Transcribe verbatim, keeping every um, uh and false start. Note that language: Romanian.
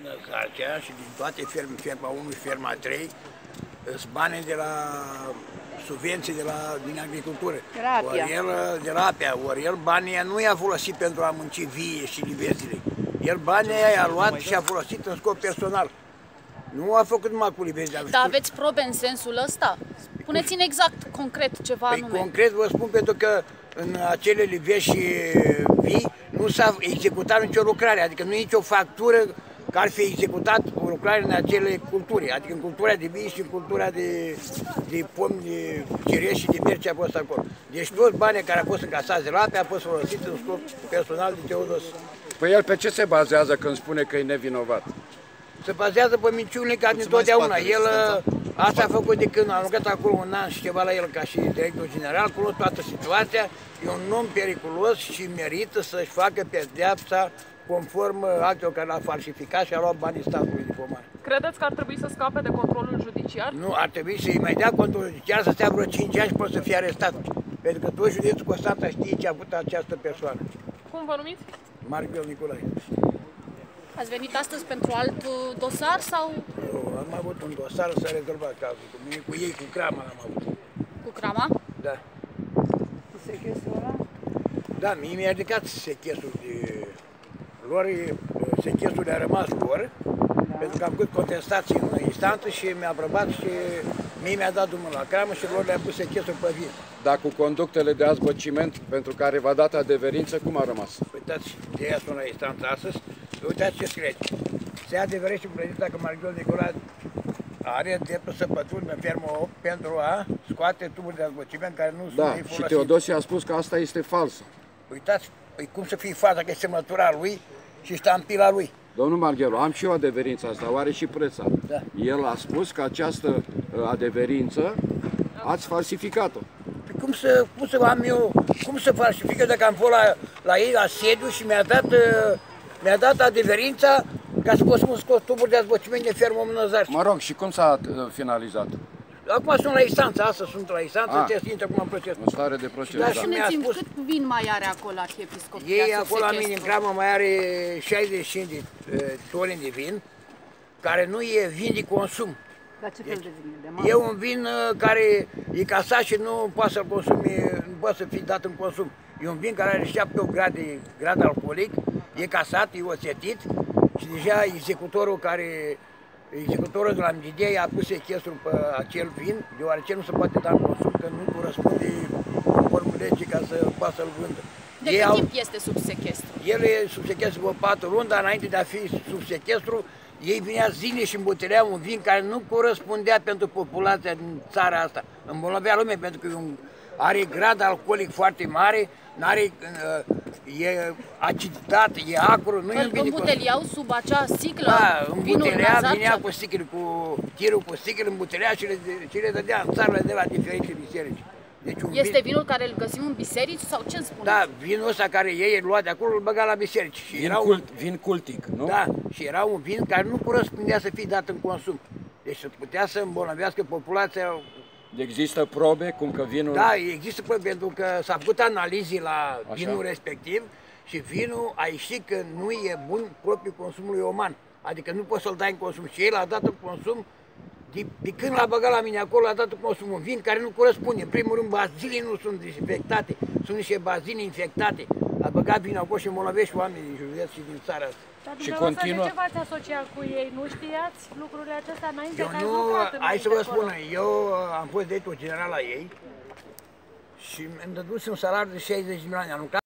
Zarcea și din toate ferme, ferma unu și ferma trei, sunt bani de la subvenții de la, din agricultură. Ori el, de la Apia, ori el banii nu i-a folosit pentru a munci vie și livezile. El banii i-a luat și a folosit în scop personal. Nu a făcut numai cu livezile. Dar aveți probe în sensul ăsta? Spuneți-ne exact, concret, ceva păi anume. Concret vă spun pentru că în acele livezi și vii nu s-a executat nicio lucrare, adică nu e nicio factură că ar fi executat o lucrare în acele culturi, adică în cultura de vii și în cultura de, de pomi, de cireși și de mierci a fost acolo. Deci toți banii care au fost încasați de la Apia au fost folosiți în scop personal de Teodos. Păi el pe ce se bazează când spune că e nevinovat? Se bazează pe minciunile ca din totdeauna. El asta a făcut de când a lucrat acolo un an și ceva la el ca și director general, cunosc toată situația, e un om periculos și merită să-și facă pedeapsa conform actelor care l-a falsificat și a luat banii statului de pomar. Credeți că ar trebui să scape de controlul judiciar? Nu, ar trebui să-i mai dea controlul judiciar, să stea vreo cinci ani și poate să fie arestat. Pentru că tot județul Constanța știe ce a avut această persoană. Cum vă numiți? Marghel Nicolae. Ați venit astăzi pentru alt dosar sau? Eu am avut un dosar să rezolva cazul cu mine, cu ei, cu Crama l-am avut. Cu Crama? Da. Cu sechestrul ăla? Da, mie mi-a ridicat sechestrul de lor, sechestrul le-a rămas lor, da. Pentru că am făcut contestații în instanță și mi-a aprobat și mie mi-a dat drumul la Cramă și lor le-a pus sechestrul pe vin. Dar cu conductele de azbăciment pentru care v-a dat adeverință, cum a rămas? Uitați, de aia sunt la instanță astăzi, uitați ce scrie. Se adeverește prezința că Marghel Nicolae are dreptul să pătrundă în fermă opt pentru a scoate tuburi de azbăciment care nu sunt Da, folosite. și Teodosie a spus că asta este falsă. Uitați, păi cum să fie faza că e semnătura lui și ștampila lui? Domnul Marghelu, am și eu adeverința asta, o are și preța. Da. El a spus că această adeverință ați falsificat-o. Păi cum să, cum să am eu, cum să falsifică dacă am fost la, la ei la sediu și mi-a dat, mi-a dat adeverința ca să pot să mă scos tuburi de azbăciment de fermă Mânăzarci. Mă rog, și cum s-a finalizat? Acum sunt la instanță, astăzi sunt la instanță, te intră acum în proces. În stare de proces, da. da. Spuneți-mi, cât vin mai are acolo arhiepiscopul? Ei acolo la mine în Cramă mai are șaizeci și cinci de uh, tone de vin, care nu e vin de consum. Dar ce fel deci, de vin e? De masă? E un vin uh, care e casat și nu poate să-l consumi, nu poate să fie dat în consum. E un vin care are șapte opt grade, grad alcoolic, e casat, e oțetit și deja executorul care Executorul de la M G D a pus sechestrul pe acel vin, deoarece nu se poate da în consum, că nu corespunde conform legii ca să poată să-l vândă. De cât au... timp este sub sechestru? El e sub sechestru pe patru luni, dar înainte de a fi sub sechestru, ei vinea zile și îmbutereau un vin care nu corespundea pentru populația din țara asta. Îmbolnăvea lumea pentru că are grad alcoolic foarte mare, n-are, e aciditat, e acru, nu e un vin. Îl îmbuteliau sub acea sticlă? Da, îmbutelea, vinea cu sticle, cu tirul cu sticle, îmbutelea și le, și le dădea în țară de la diferite biserici. Deci un este vin... vinul care îl găsim în biserici sau ce spuneți? Da, vinul ăsta care ei îl lua de acolo, îl băga la biserici. Și vin, era cult, un... vin cultic, nu? Da, și era un vin care nu corespundea să fie dat în consum. Deci să putea să îmbolnăvească populația. Există probe cum că vinul... Da, există probe pentru că s-a făcut analize la Așa. vinul respectiv și vinul a ieșit că nu e bun propriu consumului uman. Adică nu poți să-l dai în consum și el a dat în consum, de, de când l-a băgat la mine acolo, a dat în consum un vin care nu corespunde. În primul rând, bazinii nu sunt dezinfectate, sunt niște bazini infectate. A băgat vinul acolo și îmbolnăvește oamenii din județ și din țara asta. Dar și continuă. De ce v-ați asociat cu ei? Nu știați lucrurile acestea înainte? Eu că nu, hai să vă spun, eu am fost director general la ei și mi-am dădus un salariu de șaizeci de milioane. Am lucrat